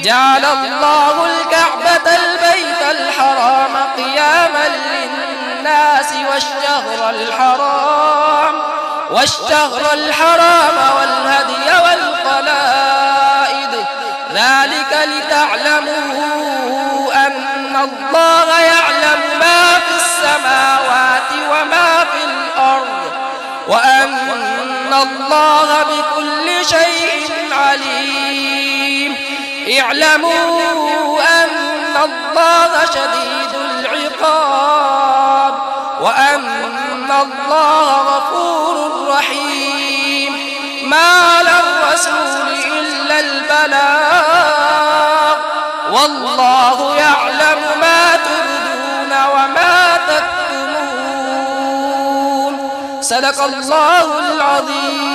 جعل الله الكعبة البيت الحرام قياما للناس والشهر الحرام والهدي والقلائد ذلك لتعلموا أن الله يعلم ما في السماوات وما في الأرض وأن الله بكل شيء عليم اعلموا أن الله شديد العقاب وأن الله غفور رحيم ما على الرسول إلا البلاغ والله يعلم ما تبدون وما تكتمون صدق الله العظيم.